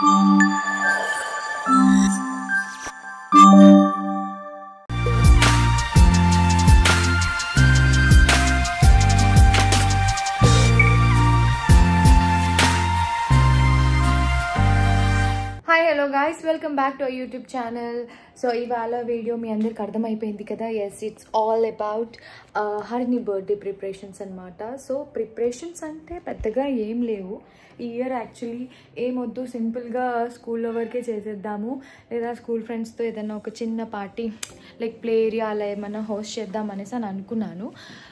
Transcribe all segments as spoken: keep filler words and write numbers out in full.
Hello guys, welcome back to our YouTube channel. So ivala video మీ అందరికి అర్థమైపోయింది కదా. yes, it's all about uh, Harini birthday preparations అన్నమాట. So preparations అంటే పెద్దగా ఏం లేవు ఈ ఇయర్. యాక్చువల్లీ ఏమొద్దు, సింపుల్గా స్కూల్లో వరకే చేసేద్దాము, లేదా స్కూల్ ఫ్రెండ్స్తో ఏదైనా ఒక చిన్న పార్టీ లైక్ ప్లే ఏరియా అలా ఏమైనా హోస్ట్ చేద్దాం అనేసి అని అనుకున్నాను.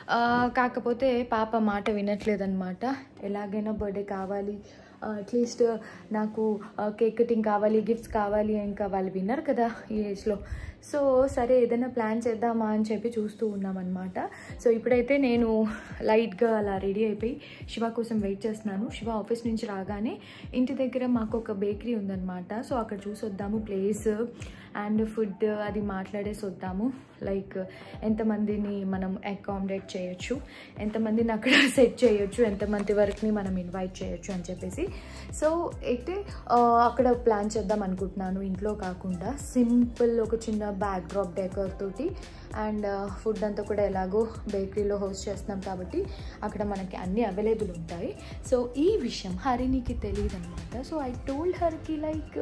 కాకపోతే పాప మాట వినట్లేదన్నమాట. ఎలాగైనా బర్త్డే కావాలి, అట్లీస్ట్ నాకు కేక్ కటింగ్ కావాలి, గిఫ్ట్స్ కావాలి, ఇంకా వాళ్ళు విన్నారు కదా ఈ ఏజ్లో. సో సరే ఏదైనా ప్లాన్ చేద్దామా అని చెప్పి చూస్తూ ఉన్నామన్నమాట. సో ఇప్పుడైతే నేను లైట్గా అలా రెడీ అయిపోయి శివ కోసం వెయిట్ చేస్తున్నాను. శివ ఆఫీస్ నుంచి రాగానే ఇంటి దగ్గర మాకు ఒక బేకరీ ఉందన్నమాట. సో అక్కడ చూసి వద్దాము ప్లేస్ అండ్ ఫుడ్ అది మాట్లాడేసి వద్దాము. లైక్ ఎంతమందిని మనం అకామిడేట్ చేయొచ్చు, ఎంతమందిని అక్కడ సెట్ చేయొచ్చు, ఎంతమంది వరకుని మనం ఇన్వైట్ చేయొచ్చు అని చెప్పేసి. సో అయితే అక్కడ ప్లాన్ చేద్దాం అనుకుంటున్నాను, ఇంట్లో కాకుండా సింపుల్ ఒక చిన్న బ్యాక్ డ్రాప్ డెకర్ తోటి. అండ్ ఫుడ్ అంతా కూడా ఎలాగో బేకరీలో హోస్ట్ చేస్తున్నాం కాబట్టి అక్కడ మనకి అన్నీ అవైలబుల్ ఉంటాయి. సో ఈ విషయం హరినికి తెలియదు అనమాట. సో ఐ టోల్డ్ హర్కి లైక్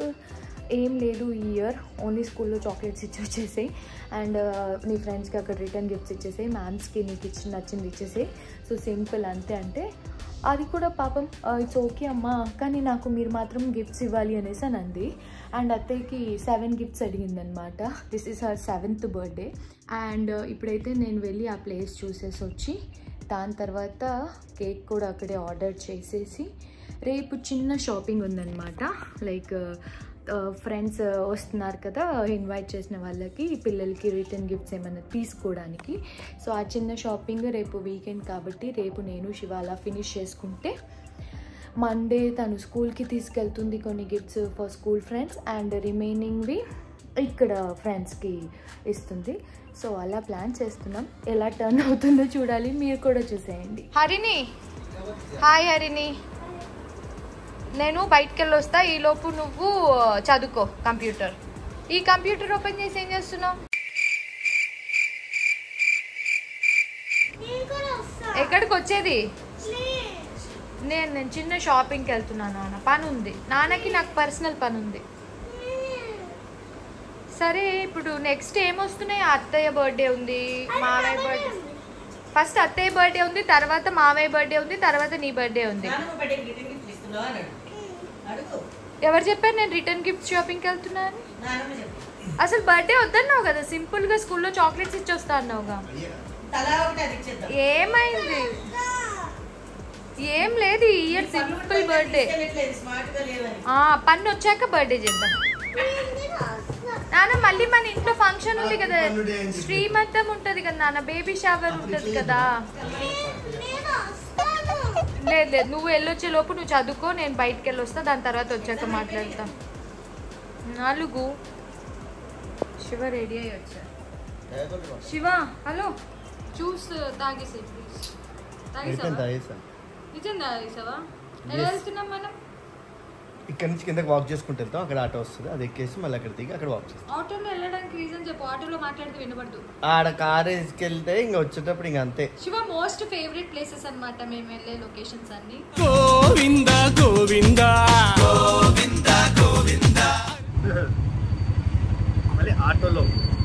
ఏం లేదు, ఈ ఇయర్ ఓన్లీ స్కూల్లో చాక్లెట్స్ ఇచ్చి వచ్చేసాయి అండ్ నీ ఫ్రెండ్స్కి అక్కడ రిటర్న్ గిఫ్ట్స్ ఇచ్చేసాయి, మ్యామ్స్కి నీకు ఇచ్చి నచ్చింది ఇచ్చేసాయి. సో సింపుల్ అంతే. అంటే అది కూడా పాపం ఇట్స్ ఓకే అమ్మా, కానీ నాకు మీరు మాత్రం గిఫ్ట్స్ ఇవ్వాలి అనేసి అని అంది. అండ్ అత్తయ్యకి సెవెన్ గిఫ్ట్స్ అడిగిందనమాట. This is her seventh birthday. And ఇప్పుడైతే నేను వెళ్ళి ఆ ప్లేస్ చూసేసి వచ్చి దాని తర్వాత కేక్ కూడా అక్కడే ఆర్డర్ చేసేసి రేపు చిన్న షాపింగ్ ఉందన్నమాట. లైక్ ఫ్రెండ్స్ వస్తున్నారు కదా ఇన్వైట్ చేసిన వాళ్ళకి, పిల్లలకి రిటర్న్ గిఫ్ట్స్ ఏమైనా తీసుకోవడానికి. సో ఆ చిన్న షాపింగ్ రేపు వీకెండ్ కాబట్టి రేపు నేను శివ అలా ఫినిష్ చేసుకుంటే మండే తను స్కూల్కి తీసుకెళ్తుంది కొన్ని gifts for school friends and రిమైనింగ్వి ఇక్కడ ఫ్రెండ్స్కి ఇస్తుంది. సో అలా ప్లాన్ చేస్తున్నాం, ఎలా టర్న్ అవుతుందో చూడాలి, మీరు కూడా చూసేయండి. హరిని, హాయ్ హరిని, నేను బయటకు వెళ్ళి వస్తా, ఈలోపు నువ్వు చదువుకో కంప్యూటర్. ఈ కంప్యూటర్ ఓపెన్ చేసి ఏం చేస్తున్నావు? ఎక్కడికి వచ్చేది? నేను నేను చిన్న షాపింగ్కి వెళ్తున్నాను నాన్న, పని ఉంది నాన్నకి, నాకు పర్సనల్ పని ఉంది. సరే ఇప్పుడు నెక్స్ట్ ఏమొస్తున్నాయి? అత్తయ్య బర్త్డే ఉంది, మావయ్య బర్త్డే, ఫస్ట్ అత్తయ్య బర్త్డే ఉంది, తర్వాత మావయ్య బర్త్డే ఉంది, తర్వాత నీ బర్త్డే ఉంది. ఎవరు చెప్పారు నేను రిటర్న్ గిఫ్ట్ షాపింగ్కి వెళ్తున్నాను? అసలు బర్త్డే వద్దన్నావు కదా, సింపుల్ గా స్కూల్లో చాక్లెట్స్ ఇచ్చి వస్తా అన్నావుగా. ఏమైంది? ఏం లేదు, ఈ ఇయర్ సింపుల్ బర్త్డే. పన్ను వచ్చాక బర్త్డే చేద్దాం నాన్న. మళ్ళీ మన ఇంట్లో ఫంక్షన్ ఉంది కదా, శ్రీమంతం ఉంటది కదా నాన్న, బేబీ షవర్ ఉంటది కదా. లేదు లేదు, నువ్వు వెళ్ళొచ్చే లోపు నువ్వు చదువుకో, నేను బయటకు వెళ్ళి వస్తా, దాని తర్వాత వచ్చాక మాట్లాడతా. నాలుగు శివ రెడీ అయ్యి వచ్చా. శివ హలో, జ్యూస్ తాగేసే ప్లీజ్. తాగేసా? నిజం తాగేసావా? ఎలా వెళ్తున్నాం మనం? ఇక్కడ నుంచి కిందకి వాక్ చేసుకుంటూ వెళ్తాం, అక్కడ ఆటో వస్తుంది, అది ఎక్కేసి మళ్ళీ అక్కడ దిగి అక్కడ వాక్ చేస్తాం. ఆటోలో వెళ్ళడానికి రీజన్ చెప్పు, ఆటోలో మాట్లాడితే వినపడదు. ఆడ కార్ వేసుకెళ్తే ఇంకా వచ్చేటప్పుడు ఇంకా అంతే. శివ మోస్ట్ ఫేవరెట్ ప్లేసెస్ అన్నమాట మేము వెళ్ళే లొకేషన్స్ అన్ని. గోవిందా గోవిందా గోవిందా గోవిందా. మళ్ళీ ఆటోలో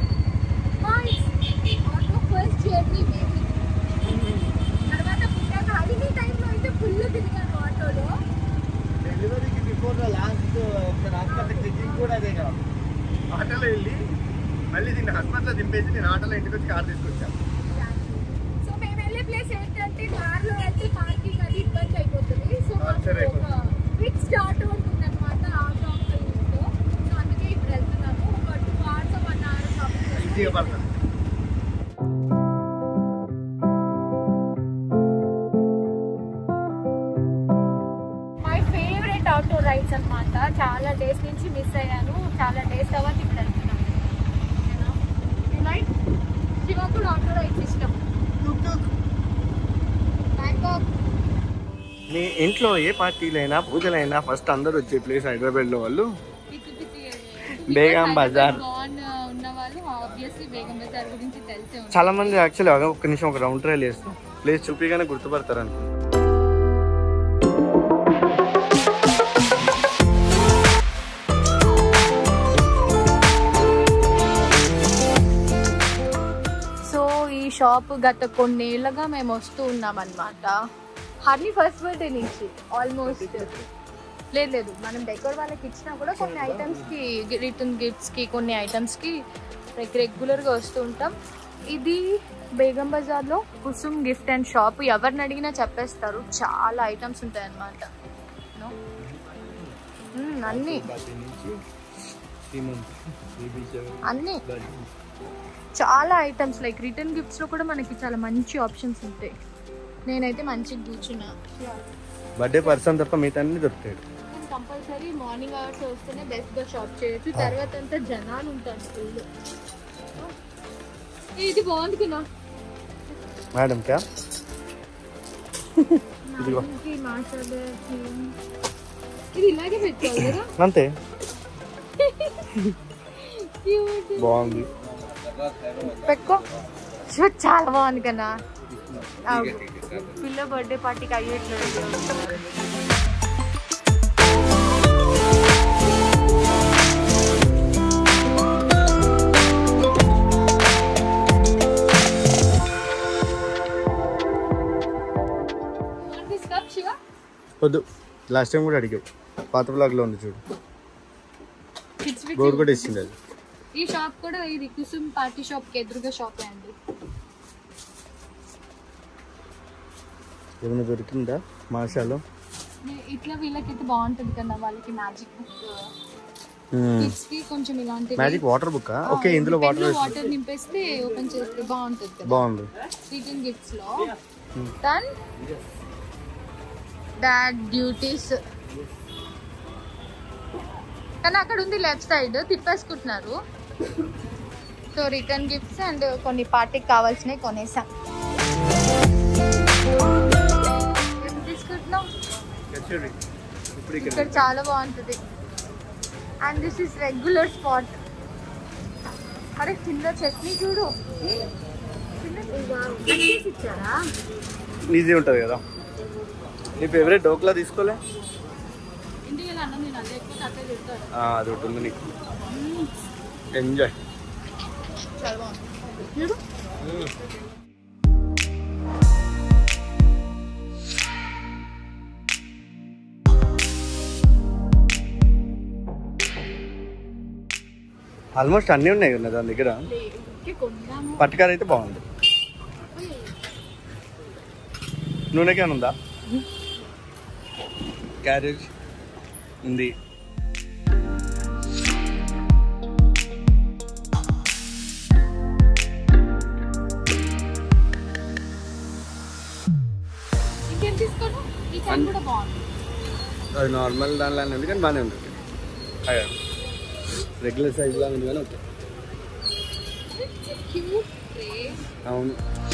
ఆటో ఫస్ట్ జర్నీ బేబీ. తర్వాత పుట్టాక హరిని టైంలో అయితే ఫుల్ తిరిగాను ఆటోలో. డెలివరీకి బిఫోర్ లాస్ట్ ఒకసారి హాస్పిటల్ చెకింగ్ కూడా అదే కదా, ఆటోలో వెళ్ళి మళ్ళీ దీన్ని హాస్పిటల్లో దింపేసి నేను ఆటోలో ఇంటికి వచ్చి కార్ తీసుకొచ్చాను. సో మేము వెళ్ళే ప్లేస్ ఏంటంటే కార్లో వెళ్తే పార్కింగ్ అది ఇబ్బంది అయిపోతుంది. సో ఫిక్స్డ్ ఆటో ఉంటుంది అనమాట ఆటో ఇంట్లో. సో అందుకే ఇప్పుడు వెళ్తున్నాము. ఒక టూ అవర్స్ వన్ అవర్ ఈజీగా పడుతుంది. ఆటో రైడ్స్ అనమాట. చాలా డేస్ నుంచి మిస్ అయ్యాను, చాలా డేస్ తర్వాత ఇప్పుడు వెళ్తున్నాను. శివ కూడా ఆటో రైడ్స్ ఇష్టం. బ్యాంకాక్ మీ ఇంట్లో ఏ పార్టీలైనా పూజలైనా ఫస్ట్ అందరు వచ్చే ప్లేస్ హైదరాబాద్లో వాళ్ళు బేగం బజార్. చాలా మంది యాక్చువల్లీ ఒక్క నిమిషం ఒక రౌండ్ ట్రైల్ చేస్తాం ప్లేస్ చూపిగానే గుర్తుపడతారు అనుకుంటా. సో ఈ షాప్ గత కొన్నేళ్ళగా మేము వస్తూ ఉన్నాం అనమాట. హర్ని ఫస్ట్ బర్త్డే నుంచి ఆల్మోస్ట్ లేదు లేదు మనం డెకోర్ వాళ్ళకి ఇచ్చినా కూడా కొన్ని ఐటమ్స్కి రిటర్న్ గిఫ్ట్స్కి కొన్ని ఐటమ్స్కి రెగ్యులర్గా వస్తూ ఉంటాం. ఇది బేగం బజార్లో కుసుమ్ గిఫ్ట్ అండ్ షాప్. ఎవరిని అడిగినా చెప్పేస్తారు, చాలా ఐటమ్స్ ఉంటాయి అన్నమాట. అన్నీ అన్నీ చాలా ఐటమ్స్ లైక్ రిటర్న్ గిఫ్ట్స్లో కూడా మనకి చాలా మంచి ఆప్షన్స్ ఉంటాయి. నేనైతే మంచిగా కూర్చున్నా. బర్త్డే పర్సన్ తప్ప మిగతా అన్ని దొరుకుతాయి. కంపల్సరీ మార్నింగ్ అవర్స్ వస్తేనే బెస్ట్గా షాప్ చేయొచ్చు. తర్వాత అంతా జనాలు ఉంటారు ఫుల్. ఇది బాగుంది కదా మేడం క్యా ఇది ఇలాగే పెట్టుకోవాలి కదా అంతే. బాగుంది పెట్టుకో. చాలా బాగుంది కదా పిల్ల బర్త్డే పార్టీకి అయ్యేట్లేదు. వద్దు, లాస్ట్ టైం కూడా అడిగావు, పాత బ్లాగ్లో ఉంది చూడు, బోర్ కూడా ఇచ్చింది అది. ఈ షాప్ కూడా ఇది కుసుమ్ పార్టీ షాప్ కి ఎదురుగా షాప్ అండి. ఏమైనా దొరికిందా మాషాలో? ఇట్లా వీళ్ళకైతే బాగుంటుంది కదా, వాళ్ళకి మ్యాజిక్ బుక్ కిడ్స్ కి కొంచెం ఇలాంటి మ్యాజిక్ వాటర్ బుక్. ఓకే, ఇందులో వాటర్ వాటర్ నింపేస్తే ఓపెన్ చేస్తే బాగుంటుంది కదా. బాగుంది. రిటర్న్ గిఫ్ట్స్ లో దెన్ డాడ్ డ్యూటీస్ కానీ అక్కడ ఉంది లెఫ్ట్ సైడ్ తిప్పేసుకుంటున్నారు. సో రిటర్న్ గిఫ్ట్స్ అండ్ కొన్ని పార్టీకి కావాల్సినవి కొనేసాం. తీసుకుంటున్నాం, ఇక్కడ చాలా బాగుంటుంది. And this is regular spot. అరే కింద చట్నీ చూడు, ఇచ్చారా? ఈజీ ఉంటుంది కదా. నీ ఫేవరెట్ డోక్లా తీసుకోలే? అది ఒకటి ఉంది నీకు, ఎంజాయ్. చాలా బాగుంది. ఆల్మోస్ట్ అన్నీ ఉన్నాయి కదా దాని దగ్గర. పట్టుకార అయితే బాగుంది. నూనె క్యాన్ ఉందా? క్యారేజ్ ఉంది. అది నార్మల్ దానిలానే ఉంది కానీ బాగానే ఉంటుంది. రెగ్యులర్ సైజ్ లాగా ఉంది కానీ ఓకే. అవును.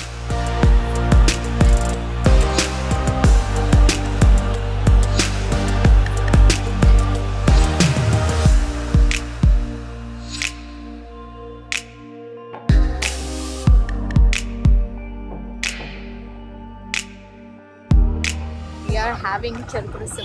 Having Charkurusam.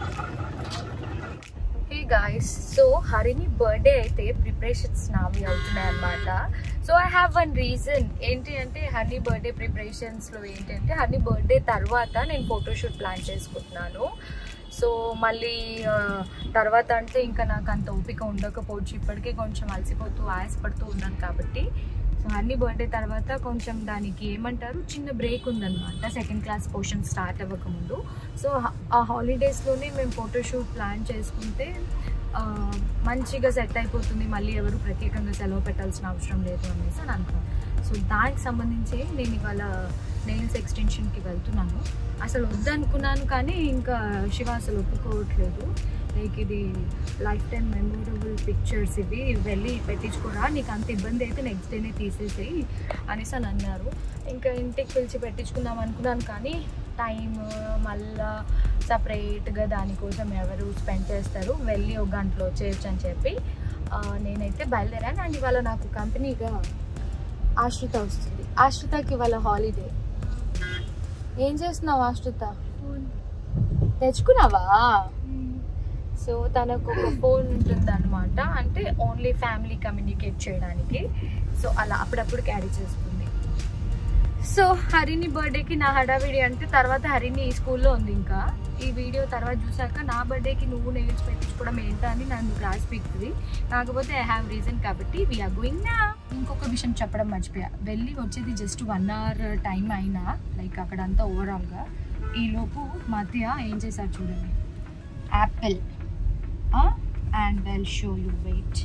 Hey guys, so Harini birthday aithe preparations navi avutunayi annamata. So I have one reason enti ante Harini birthday preparations lo enti ante Harini birthday tarvata nenu photo shoot plan chesukuntunnanu. So మళ్ళీ తర్వాత అంటే ఇంకా నాకు అంత ఓపిక ఉండకపోవచ్చు, ఇప్పటికే కొంచెం అలసిపోతూ ఆయాసపడుతూ ఉన్నాను కాబట్టి. సో అన్ని బర్త్డే తర్వాత కొంచెం దానికి ఏమంటారు చిన్న బ్రేక్ ఉందన్నమాట, సెకండ్ క్లాస్ పోర్షన్ స్టార్ట్ అవ్వకముందు. సో ఆ హాలిడేస్లోనే మేము ఫోటోషూట్ ప్లాన్ చేసుకుంటే మంచిగా సెట్ అయిపోతుంది, మళ్ళీ ఎవరు ప్రత్యేకంగా సెలవు పెట్టాల్సిన అవసరం లేదు అనేసి అని అనుకున్నాను. సో దానికి సంబంధించి నేను ఇవాళ నెయిల్స్ ఎక్స్టెన్షన్కి వెళ్తున్నాను. అసలు వద్దనుకున్నాను కానీ ఇంకా శివ అసలు ఒప్పుకోవట్లేదు. లైక్ ఇది లైఫ్ టైం మెమొరబుల్ పిక్చర్స్, ఇవి వెళ్ళి పెట్టించుకోరా, నీకు అంత ఇబ్బంది అయితే నెక్స్ట్ డేనే తీసేసేయి అనేసి అని అన్నారు. ఇంకా ఇంటికి పిలిచి పెట్టించుకుందాం అనుకున్నాను కానీ టైం మళ్ళా సపరేట్గా దానికోసం ఎవరు స్పెండ్ చేస్తారు, వెళ్ళి ఒక గంటలో చేయొచ్చు అని చెప్పి నేనైతే బయలుదేరాను. అండ్ ఇవాళ నాకు కంపెనీగా ఆశ్రిత వస్తుంది. ఆశ్రితకి ఇవాళ హాలిడే. ఏం చేస్తున్నావు ఆశ్రిత? తెచ్చుకున్నావా? సో తనకు ఒక ఫోన్ ఉంటుంది అనమాట, అంటే ఓన్లీ ఫ్యామిలీ కమ్యూనికేట్ చేయడానికి. సో అలా అప్పుడప్పుడు క్యారీ చేస్తుంది. సో హరిని బర్త్డేకి నా హడావిడి అంటే తర్వాత హరిని ఈ స్కూల్లో ఉంది. ఇంకా ఈ వీడియో తర్వాత చూసాక నా బర్త్డేకి నువ్వు నెయిల్స్ పెట్టించుకోవడం ఏంటో అని నన్ను క్లాస్ పీక్తుంది. కాకపోతే ఐ హ్యావ్ రీజన్ కాబట్టి వీఆర్ గోయింగ్ నా. ఇంకొక విషయం చెప్పడం మర్చిపోయా, వెళ్ళి వచ్చేది జస్ట్ వన్ అవర్ టైం అయినా లైక్ అక్కడంతా ఓవరాల్గా. ఈలోపు మధ్య ఏం చేశారు చూడండి, apple and well show you wait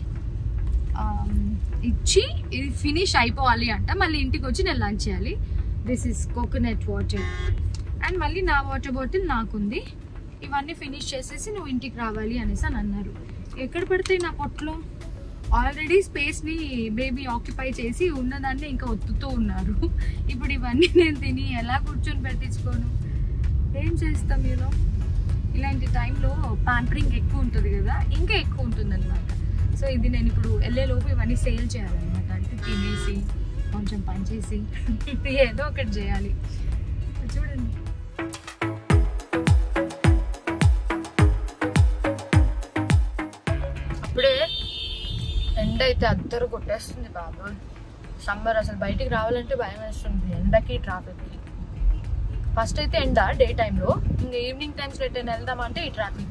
ఇచ్చి ఇది ఫినిష్ అయిపోవాలి అంట. మళ్ళీ ఇంటికి వచ్చి నేను లంచ్ చేయాలి. This is coconut water and మళ్ళీ నా వాటర్ బాటిల్ నాకుంది. ఇవన్నీ ఫినిష్ చేసేసి నువ్వు ఇంటికి రావాలి అనేసి అని అన్నారు. ఎక్కడ పడతాయి నా పొట్టలో? ఆల్రెడీ స్పేస్ని బేబీ ఆక్యుపై చేసి ఉన్నదాన్ని ఇంకా ఒత్తుతూ ఉన్నారు. ఇప్పుడు ఇవన్నీ నేను తిని ఎలా కూర్చొని పెట్టించుకోను? ఏం చేస్తాం మీరు? ఇలాంటి టైంలో ప్యాంపరింగ్ ఎక్కువ ఉంటుంది కదా, ఇంకా ఎక్కువ ఉంటుంది అనమాట. సో ఇది నేను ఇప్పుడు వెళ్ళేలోపు ఇవన్నీ సేల్ చేయాలన్నమాట. అంటే తినేసి కొంచెం పని చేసి ఏదో ఒకటి చేయాలి. చూడండి అప్పుడే ఎండ అయితే అద్దరు కొట్టేస్తుంది బాబు. సమ్మర్ అసలు బయటికి రావాలంటే భయం వేస్తుంది ఎండకి ట్రాఫిక్కి. ఫస్ట్ అయితే ఎండ డే టైంలో, ఇంకా ఈవినింగ్ టైమ్స్లో ఎట్టైనా వెళ్దామంటే ఈ ట్రాఫిక్.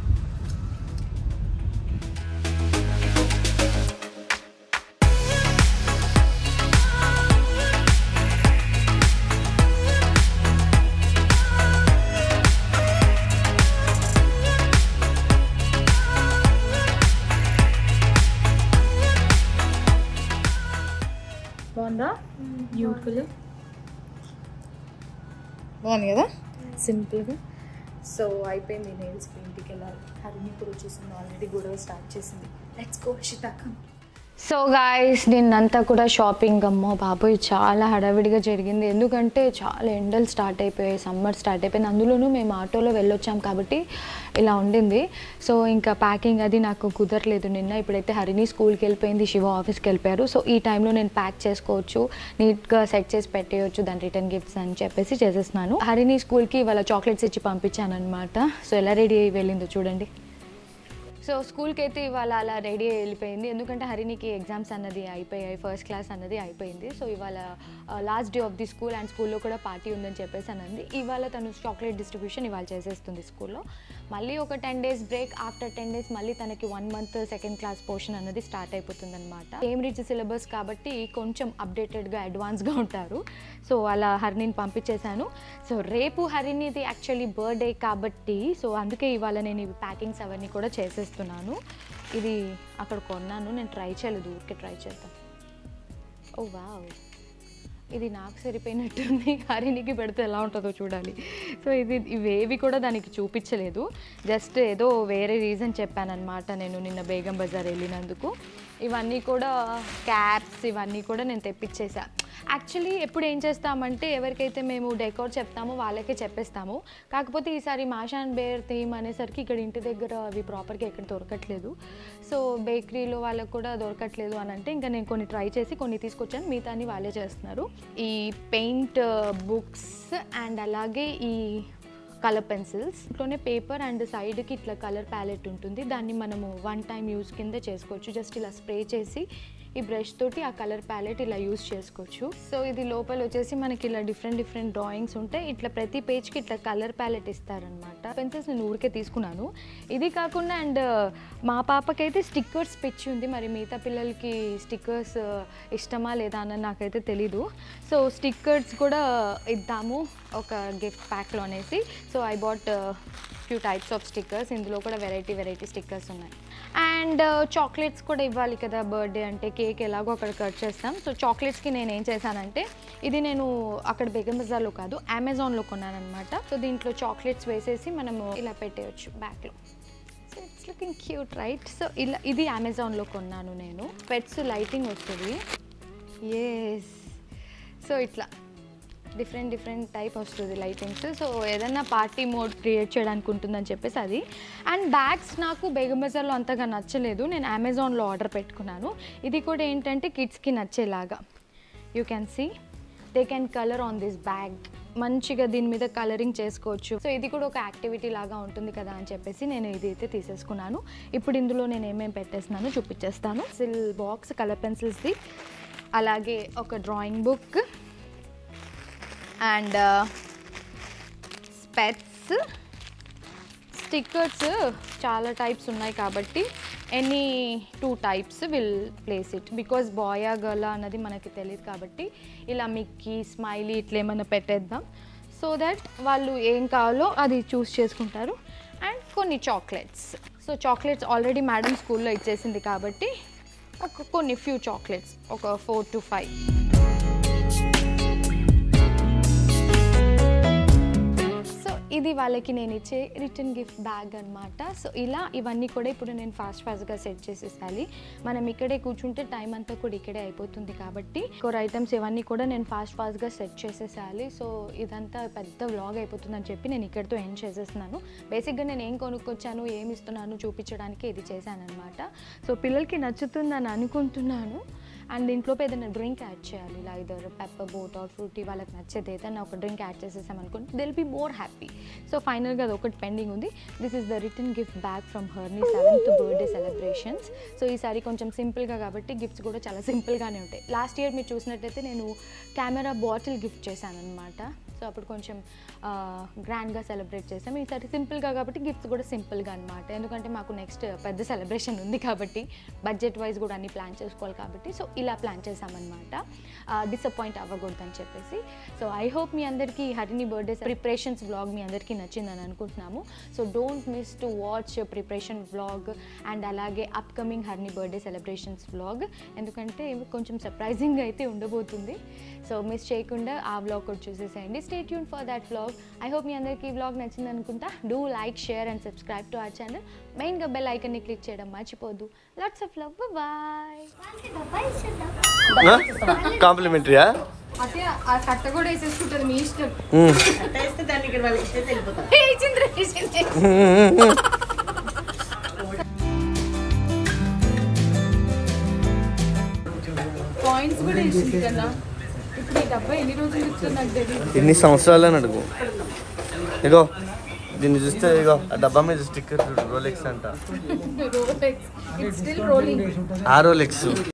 బాగుందా? బ్యూటిఫుల్ బాగుంది కదా, సింపుల్గా. సో అయిపోయింది నెయిల్స్కి, ఇంటికి వెళ్ళాలి. హరిని ఇప్పుడు వచ్చేసింది, ఆల్రెడీ గొడవ స్టార్ట్ చేసింది. లెట్స్ గో షితాకం. సో గాయస్ నిన్నంతా కూడా షాపింగ్, అమ్మో బాబోయ్ చాలా హడావిడిగా జరిగింది. ఎందుకంటే చాలా ఎండలు స్టార్ట్ అయిపోయాయి, సమ్మర్ స్టార్ట్ అయిపోయింది. అందులోనూ మేము ఆటోలో వెళ్ళొచ్చాం కాబట్టి ఇలా ఉండింది. సో ఇంకా ప్యాకింగ్ అది నాకు కుదరలేదు నిన్న. ఇప్పుడైతే హరిని స్కూల్కి వెళ్ళిపోయింది, శివ ఆఫీస్కి వెళ్ళిపోయారు. సో ఈ టైంలో నేను ప్యాక్ చేసుకోవచ్చు, నీట్గా సెట్ చేసి పెట్టేయచ్చు దాని రిటర్న్ గిఫ్ట్స్ అని చెప్పేసి చేసేస్తున్నాను. హరిని స్కూల్కి ఇవాళ చాక్లెట్స్ ఇచ్చి పంపించాను అనమాట. సో ఎలా రెడీ అయ్యి వెళ్ళిందో చూడండి. సో స్కూల్కి అయితే ఇవాళ అలా రెడీ అయ్యి వెళ్ళిపోయింది. ఎందుకంటే హరినికి ఎగ్జామ్స్ అన్నది అయిపోయాయి, ఫస్ట్ క్లాస్ అన్నది అయిపోయింది. సో ఇవాళ last day of the school and స్కూల్లో కూడా పార్టీ ఉందని చెప్పేసి అన్నది. ఇవాళ తను చాక్లెట్ డిస్ట్రిబ్యూషన్ ఇవాళ చేసేస్తుంది స్కూల్లో. మళ్ళీ ఒక ten days break, after ten days మళ్ళీ తనకి one month second class portion అన్నది స్టార్ట్ అయిపోతుంది అనమాట. కేంబ్రిడ్జ్ సిలబస్ కాబట్టి కొంచెం అప్డేటెడ్గా అడ్వాన్స్గా ఉంటారు. సో అలా హరిని పంపించేశాను. సో రేపు హరినిది యాక్చువల్లీ బర్త్డే కాబట్టి సో అందుకే ఇవాళ నేను ఇవి ప్యాకింగ్స్ అవన్నీ కూడా చేసేస్తున్నాను. ఇది అక్కడ కొన్నాను, నేను ట్రై చేయలేదు, ఊరికే ట్రై చేద్దాం. ఓ వావ్, ఇది నాకు సరిపోయినట్టుంది, హరినికి పెడితే ఎలా ఉంటుందో చూడాలి. సో ఇది ఇవేవి కూడా దానికి చూపించలేదు, జస్ట్ ఏదో వేరే రీజన్ చెప్పానమాట నేను నిన్న బేగం బజార్ వెళ్ళినందుకు. ఇవన్నీ కూడా క్యాప్స్ ఇవన్నీ కూడా నేను తెప్పించేసా. యాక్చువల్లీ ఎప్పుడు ఏం చేస్తామంటే ఎవరికైతే మేము డెకోర్ చెప్తామో వాళ్ళకే చెప్పేస్తాము. కాకపోతే ఈసారి మాషా అండ్ బేర్ థీమ్ అనేసరికి ఇక్కడ ఇంటి దగ్గర అవి ప్రాపర్గా ఎక్కడ దొరకట్లేదు. సో బేకరీలో వాళ్ళకు కూడా దొరకట్లేదు అని అంటే ఇంకా నేను కొన్ని ట్రై చేసి కొన్ని తీసుకొచ్చాను, మిగతా అన్ని వాళ్ళే చేస్తున్నారు. ఈ పెయింట్ బుక్స్ అండ్ అలాగే ఈ కలర్ పెన్సిల్స్, ఇంట్లోనే పేపర్ అండ్ సైడ్కి ఇట్లా కలర్ ప్యాలెట్ ఉంటుంది, దాన్ని మనము వన్ టైం యూజ్ కింద చేసుకోవచ్చు. జస్ట్ ఇలా స్ప్రే చేసి ఈ బ్రష్ తోటి ఆ కలర్ ప్యాలెట్ ఇలా యూజ్ చేసుకోవచ్చు. సో ఇది లోపల వచ్చేసి మనకి ఇలా డిఫరెంట్ డిఫరెంట్ డ్రాయింగ్స్ ఉంటాయి. ఇట్లా ప్రతి పేజ్కి ఇట్లా కలర్ ప్యాలెట్ ఇస్తారనమాట. పెన్సిల్స్ నేను ఊరికే తీసుకున్నాను. ఇది కాకుండా అండ్ మా పాపకైతే స్టిక్కర్స్ పిచ్చి ఉంది, మరి మిగతా పిల్లలకి స్టిక్కర్స్ ఇష్టమా లేదా అని నాకైతే తెలీదు. సో స్టిక్కర్స్ కూడా ఇద్దాము ఒక గిఫ్ట్ ప్యాక్లో అనేసి. So I bought few types of stickers, ఇందులో కూడా వెరైటీ వెరైటీ స్టిక్కర్స్ ఉన్నాయి. అండ్ చాక్లెట్స్ కూడా ఇవ్వాలి కదా బర్త్డే అంటే, కేక్ ఎలాగో అక్కడ కట్ చేస్తాం. సో చాక్లెట్స్కి నేను ఏం చేశానంటే, ఇది నేను అక్కడ బేగం బజార్లో కాదు అమెజాన్లో కొన్నానమాట. సో దీంట్లో చాక్లెట్స్ వేసేసి మనము ఇలా పెట్టేయచ్చు బ్యాగ్లో. So it's looking cute right. So ఇలా ఇది అమెజాన్లో కొన్నాను నేను. పెట్స్ లైటింగ్ వస్తుంది. ఎస్, సో ఇట్లా డిఫరెంట్ డిఫరెంట్ టైప్ వస్తుంది లైటింగ్స్. సో ఏదైనా పార్టీ మోడ్ క్రియేట్ చేయడానికి ఉంటుందని చెప్పేసి అది. అండ్ బ్యాగ్స్ నాకు బేగం బజార్లో అంతగా నచ్చలేదు, నేను అమెజాన్లో ఆర్డర్ పెట్టుకున్నాను. ఇది కూడా ఏంటంటే కిడ్స్కి నచ్చేలాగా, you can see they can colour on this bag, మంచిగా దీని మీద కలరింగ్ చేసుకోవచ్చు. సో ఇది కూడా ఒక యాక్టివిటీ లాగా ఉంటుంది కదా అని చెప్పేసి నేను ఇది అయితే తీసేసుకున్నాను. ఇప్పుడు ఇందులో నేను ఏమేమి పెట్టేస్తున్నానో చూపించేస్తాను. సిల్ బాక్స్, కలర్ పెన్సిల్స్ది, అలాగే ఒక డ్రాయింగ్ బుక్ అండ్ స్పెట్స్, స్టిక్కర్స్ చాలా టైప్స్ ఉన్నాయి కాబట్టి any two types will place it, because బాయా గర్లా అన్నది మనకి తెలియదు కాబట్టి ఇలా మిక్కీ, స్మైలీ ఇట్లా ఏమైనా పెట్టేద్దాం సో దట్ వాళ్ళు ఏం కావాలో అది చూస్ చేసుకుంటారు. అండ్ కొన్ని chocolates, so chocolates already madam స్కూల్లో ఇచ్చేసింది కాబట్టి ఒక కొన్ని ఫ్యూ చాక్లెట్స్, ఒక ఫోర్ టు ఫైవ్. ఇది వాళ్ళకి నేను ఇచ్చే రిటర్న్ గిఫ్ట్ బ్యాగ్ అనమాట. సో ఇలా ఇవన్నీ కూడా ఇప్పుడు నేను ఫాస్ట్ ఫాస్ట్గా సెట్ చేసేసాలి. మనం ఇక్కడే కూర్చుంటే టైం అంతా కూడా ఇక్కడే అయిపోతుంది కాబట్టి కోర్ ఐటమ్స్ ఇవన్నీ కూడా నేను ఫాస్ట్ ఫాస్ట్గా సెట్ చేసేసాలి. సో ఇదంతా పెద్ద వ్లాగ్ అయిపోతుందని చెప్పి నేను ఇక్కడితో ఎండ్ చేసేస్తున్నాను. బేసిక్గా నేను ఏం కొనుక్కొచ్చాను, ఏమి ఇస్తున్నాను చూపించడానికి ఇది చేశాను అనమాట. సో పిల్లలకి నచ్చుతుందని అనుకుంటున్నాను. అండ్ దీంట్లో ఏదైనా డ్రింక్ యాడ్ చేయాలి, ఇలా either paper boat or Frooti, వాళ్ళకి నచ్చేది ఏదైనా ఒక డ్రింక్ యాడ్ చేసేసామనుకోండి they'll be more happy. So ఫైనల్గా అది ఒకటి పెండింగ్ ఉంది. This is the return gift bag from Harini seventh birthday celebrations. So ఈసారి కొంచెం సింపుల్గా కాబట్టి గిఫ్ట్స్ కూడా చాలా సింపుల్గానే ఉంటాయి. లాస్ట్ ఇయర్ మీరు చూసినట్టయితే నేను కెమెరా బాటిల్ గిఫ్ట్ చేశాను అనమాట. సో అప్పుడు కొంచెం గ్రాండ్గా సెలబ్రేట్ చేసాం. ఈసారి సింపుల్గా కాబట్టి గిఫ్ట్స్ కూడా సింపుల్గా అనమాట. ఎందుకంటే మాకు నెక్స్ట్ పెద్ద సెలబ్రేషన్ ఉంది కాబట్టి బడ్జెట్ వైజ్ కూడా అన్ని ప్లాన్ చేసుకోవాలి కాబట్టి సో ఇలా ప్లాన్ చేసామన్నమాట, డిసప్పాయింట్ అవ్వకూడదని చెప్పేసి. సో ఐ హోప్ మీ అందరికీ హరిణి బర్త్డే ప్రిపరేషన్స్ వ్లాగ్ మీ అందరికీ నచ్చిందని అనుకుంటున్నాము. So don't miss to watch preparation vlog and అలాగే upcoming Harini birthday celebrations vlog, ఎందుకంటే కొంచెం సర్ప్రైజింగ్ అయితే ఉండబోతుంది. సో మిస్ చేయకుండా ఆ వ్లాగ్ కూడా చూసేసేయండి. Stay tune for that vlog. I hope మీ అందరికీ ఈ వ్లాగ్ నచ్చింది అనుకుంటా. Do like, share and subscribe to our channel. మెయిన్గా బెల్ ఐకన్ని క్లిక్ చేయడం మర్చిపోద్దు. Lots of love, bye. కాంప్లిమెంటరీయా? అదే ఆ కట్ట కూడా వేసేసుకుంటుంది, మీ ఇష్టం. పాయింట్స్ కూడా వేసింది కదా. ఇప్పుడు ఈ డబ్బా ఎన్ని రోజులు ఇస్తుంది నాకు తెలియదు. ఎన్ని సంవత్సరాలని అడుగు. ఇగో దీన్ని చూస్తే ఇగో ఆ డబ్బా మీద స్టిక్కర్ రోలెక్స్ అంట. Rolex, it's still rolling. ఆ రోలెక్స్